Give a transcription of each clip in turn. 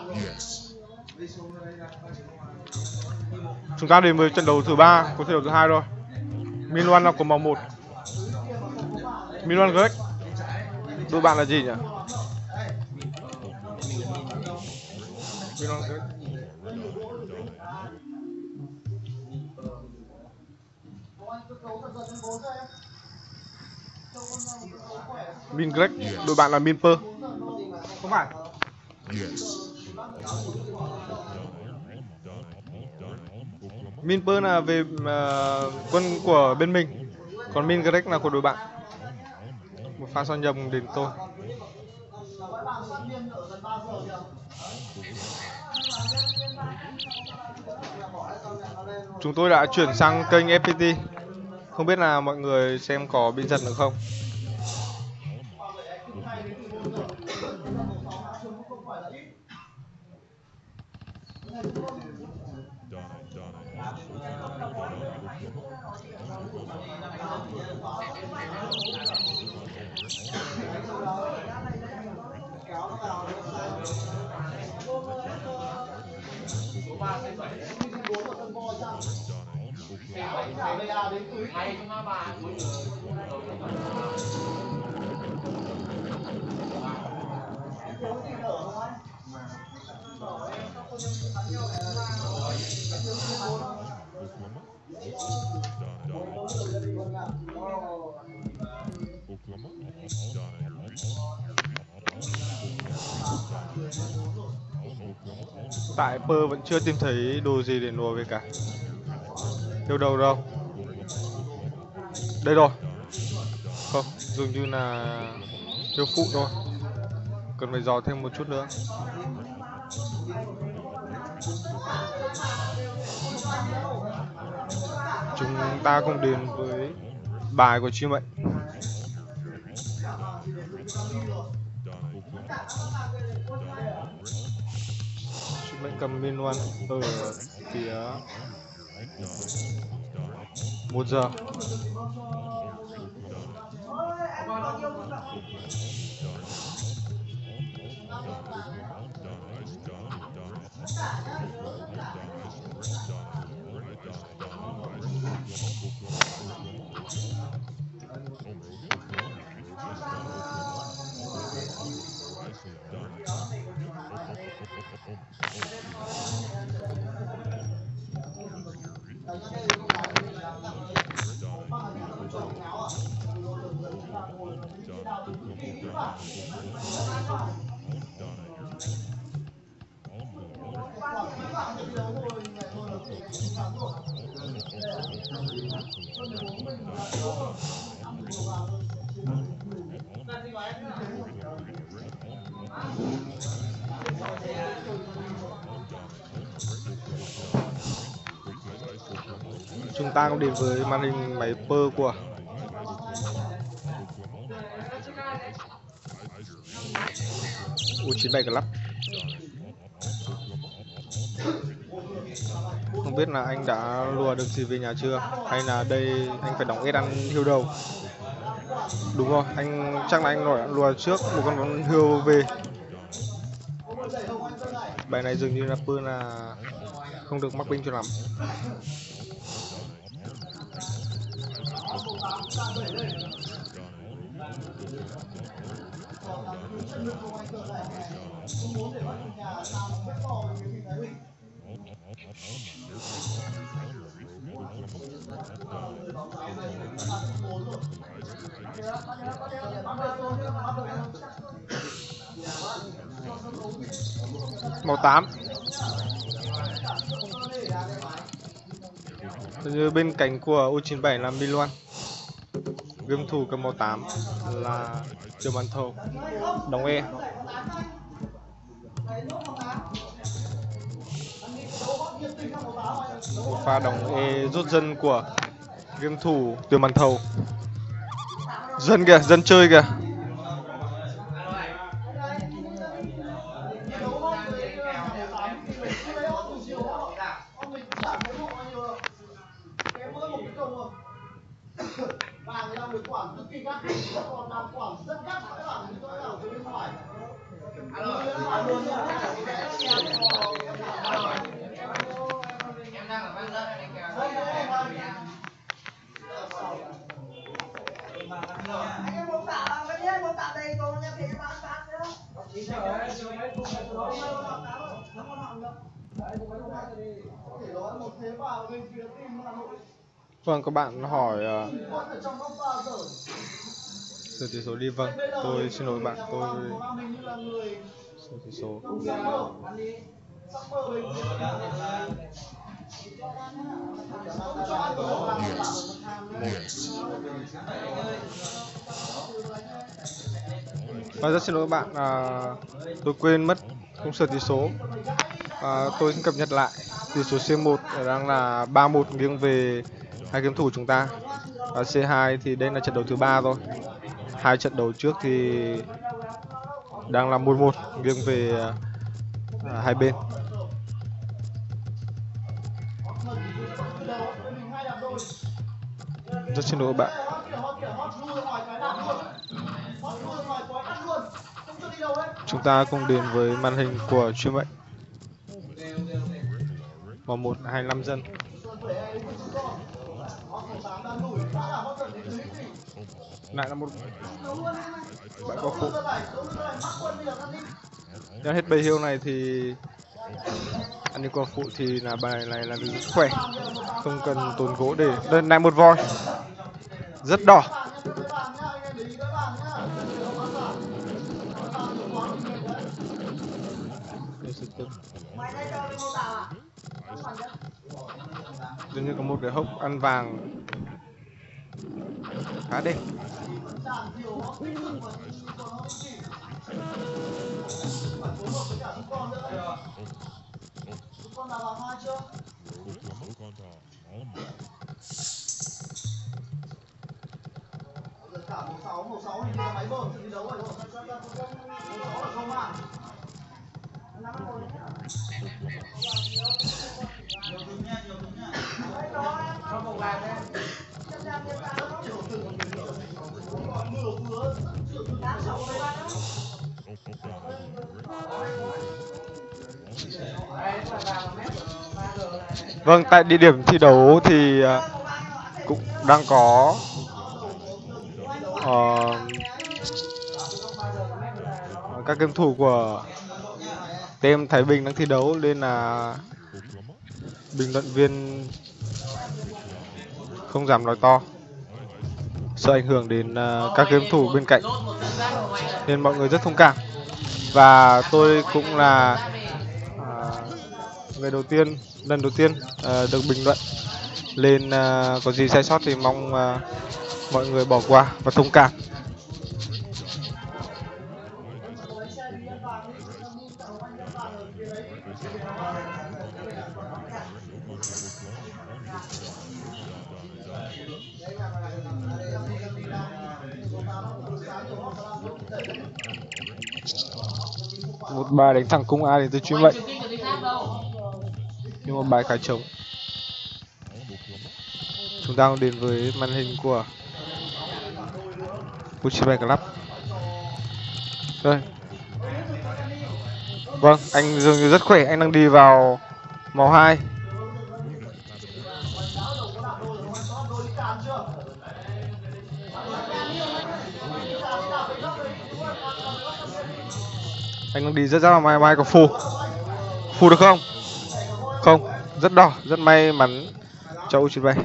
Chúng ta đến với trận đấu thứ 3 của trận đấu thứ 2 rồi. Minwan là của màu 1. Minwan Greg. Đội bạn là gì nhỉ? Minwan Greg. Min Greg, đội bạn là Minper. Không phải. Minper là về quân của bên mình, còn Min Greg là của đội bạn. Một pha so nhầm đến tôi. Chúng tôi đã chuyển sang kênh FPT. Không biết là mọi người xem có bị giật được không? Tại Pơ vẫn chưa tìm thấy đồ gì để nùa về cả. Đâu đâu. Đây rồi. Không, dường như là thiếu phụ thôi. Cần phải dò thêm một chút nữa. Chúng ta cùng đến với bài của chim mệnh. Chim mệnh cầm Minwan ở phía 1 giờ. Chúng ta cũng đến với màn hình máy Pơ của U97 Club. Không biết là anh đã lùa được gì về nhà chưa, hay là đây anh phải đóng S ăn hiêu đầu. Đúng rồi, anh chắc là anh đã lùa trước một con hiêu về. Bài này dường như là Pơ là không được mắc binh cho lắm. Màu 8. Như bên cạnh của U97 là Milan. Game thủ cầm màu 8 là Trường Ban Thầu, đóng E. Một pha đóng E rút dân của game thủ Trường Ban Thầu. Dân kìa, dân chơi kìa. Vâng, các bạn hỏi sửa tỷ số đi. Vâng, tôi xin lỗi bạn, tôi sửa tỷ số. Và rất xin lỗi các bạn, tôi quên mất không sửa tỷ số. Tôi xin cập nhật lại tỷ số C1 đang là 3-1 nghiêng về hai game thủ chúng ta. Và C2 thì đây là trận đấu thứ 3 rồi. Hai trận đấu trước thì đang là 1-1 nghiêng về hai bên. Rất xin lỗi các bạn. Chúng ta cùng đến với màn hình của chuyên mệnh. Vào 1-25 dân. Lại là một bạn có phụ. Nếu hết bầy hiêu này thì anh đi qua phụ thì là bài này là rất khỏe, không cần tốn gỗ để. Đây này, một voi rất đỏ. Dường như có một cái hốc ăn vàng khá đẹp. Vâng, tại địa điểm thi đấu thì cũng đang có các game thủ của team Thái Bình đang thi đấu, nên là bình luận viên không dám nói to, sợ ảnh hưởng đến các game thủ bên cạnh, nên mọi người rất thông cảm. Và tôi cũng là lần đầu tiên được bình luận, nên có gì sai sót thì mong mọi người bỏ qua và thông cảm. Một bài đánh thẳng cung A đến từ chuyên mệnh, nhưng một bài khá trống. Chúng ta đến với màn hình của Uchibay Club. Đây. Vâng, anh dường như rất khỏe, anh đang đi vào màu 2. Anh đang đi rất là may có phù được không? Không, rất đỏ, rất may mắn cho Uchibay.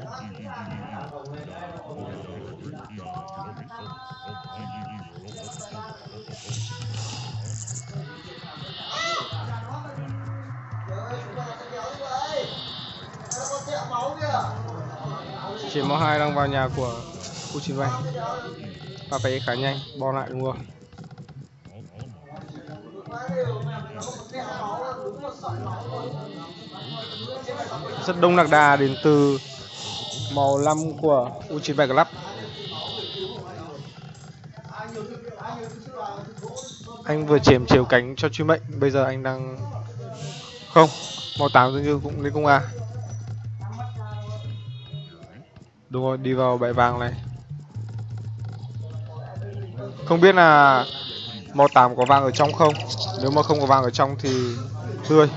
Chỉ màu 2 đang vào nhà của Uchibay. Và phải khá nhanh, bo lại đúng rồi. Rất đông lạc đà đến từ màu 5 của Uchibay Club. Anh vừa chém chiều cánh cho chuyên mệnh, bây giờ anh đang không, màu 8 dường như cũng lên cung A. Đúng rồi, đi vào bãi vàng này. Không biết là màu 8 có vàng ở trong không? Nếu mà không có vàng ở trong thì tươi.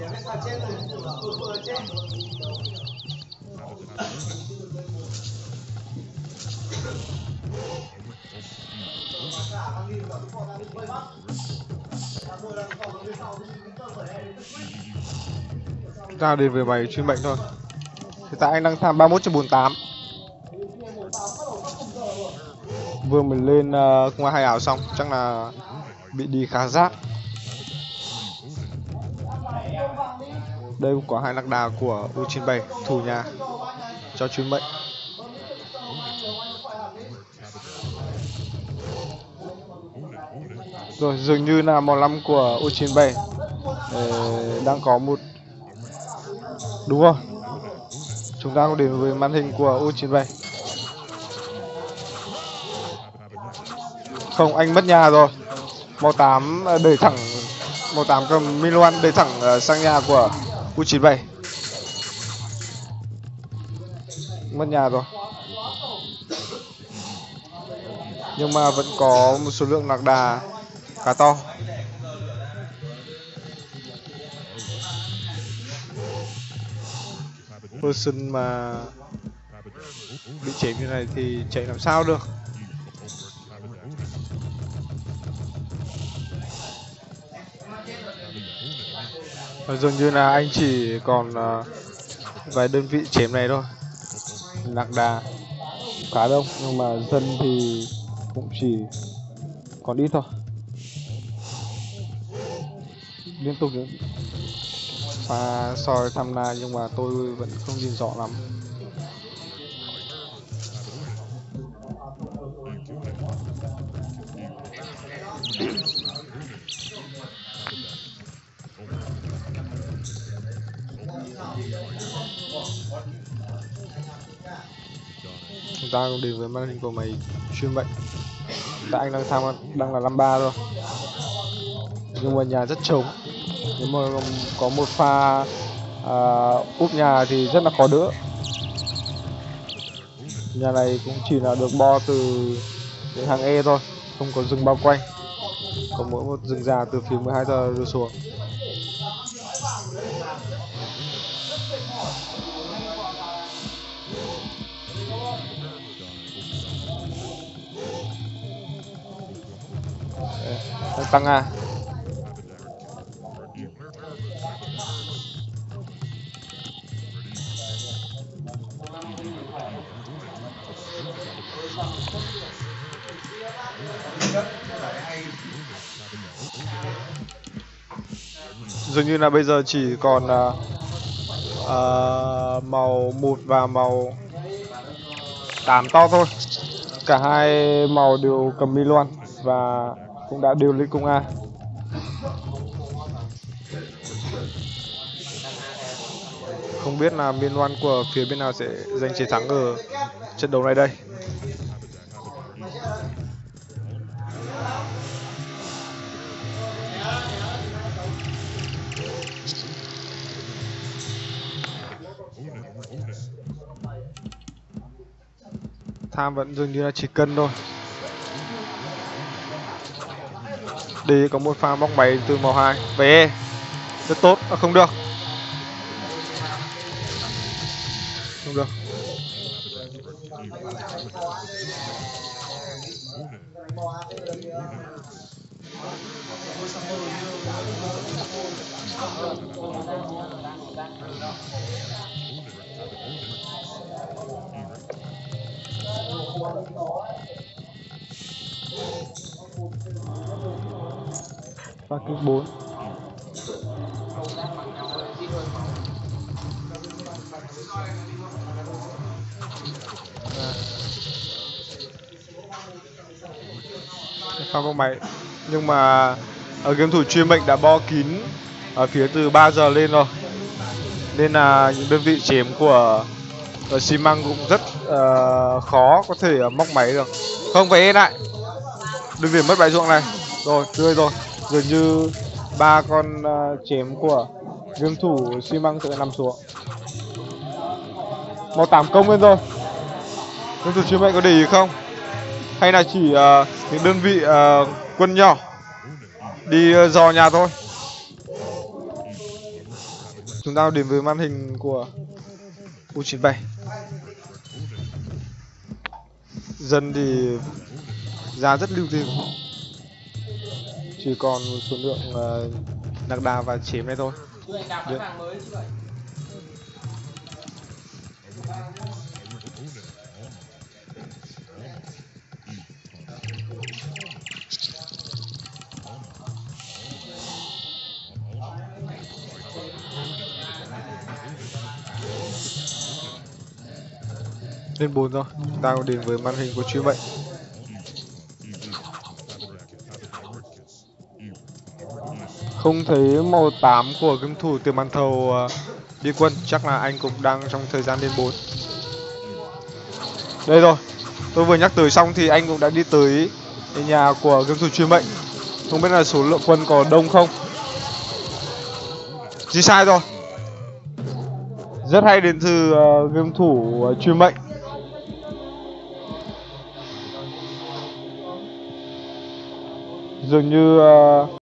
Ta đến với mày chuyên mệnh thôi. Hiện tại anh đang tham 31/48. Vừa mới lên không ai hai ảo xong, chắc là bị đi khá rác. Đây cũng có hai lạc đà của U97 thủ nhà cho chuyên mệnh. Rồi dường như là màu 5 của U97 đang có một, đúng rồi, chúng ta có đến với màn hình của U97. Không, anh mất nhà rồi. Màu 8 đẩy thẳng, màu 8 cầm Miloan đẩy thẳng sang nhà của U97. Mất nhà rồi. Nhưng mà vẫn có một số lượng lạc đà khá to. Person mà bị chém như này thì chạy làm sao được. Và dường như là anh chỉ còn vài đơn vị chém này thôi. Lạc đà khá đông nhưng mà dân thì cũng chỉ còn ít thôi. Liên tục những pha soi thăm na nhưng mà tôi vẫn không nhìn rõ lắm. Chúng ta cũng đến với màn hình của mày chuyên mệnh. Tại anh đang là 53 thôi. Nhưng mà nhà rất trống. Nếu mà có một pha úp nhà thì rất là khó đỡ. Nhà này cũng chỉ là được bo từ những hàng E thôi, không có rừng bao quanh. Có mỗi một rừng già từ phía 12 giờ đưa xuống. Tăng A. Dường như là bây giờ chỉ còn màu 1 và màu 8 to thôi. Cả hai màu đều cầm Miloan và cũng đã đều lên cung A. Không biết là Miloan của phía bên nào sẽ giành chiến thắng ở trận đấu này đây. Tham vẫn dường như là chỉ cân thôi. Đây có một pha móc máy từ màu 2 về rất tốt. Không được. Không được. Pha kích 4. Pha bóng máy. Nhưng mà ở game thủ chuyên mệnh đã bo kín ở phía từ 3 giờ lên rồi. Nên là những đơn vị chém của xi măng cũng rất khó có thể móc máy được. Không phải ê lại. Đơn vị mất bãi ruộng này. Rồi, tươi rồi. Dường như 3 con chém của game thủ xi măng sẽ nằm xuống. Màu 8 công lên rồi. Game thủ chuyên mệnh có để ý không? Hay là chỉ những đơn vị quân nhỏ đi dò nhà thôi. Chúng ta đến với màn hình của U97. Dân thì ra rất lưu tình, chỉ còn một số lượng nạc đà và chém này thôi. Lên 4 rồi, chúng ta đến với màn hình của chuyên mệnh. Không thấy màu 8 của game thủ từ màn thầu đi quân, chắc là anh cũng đang trong thời gian lên 4. Đây rồi, tôi vừa nhắc tới xong thì anh cũng đã đi tới nhà của game thủ chuyên mệnh. Không biết là số lượng quân có đông không. Chỉ sai rồi. Rất hay đến từ game thủ chuyên mệnh. Dường như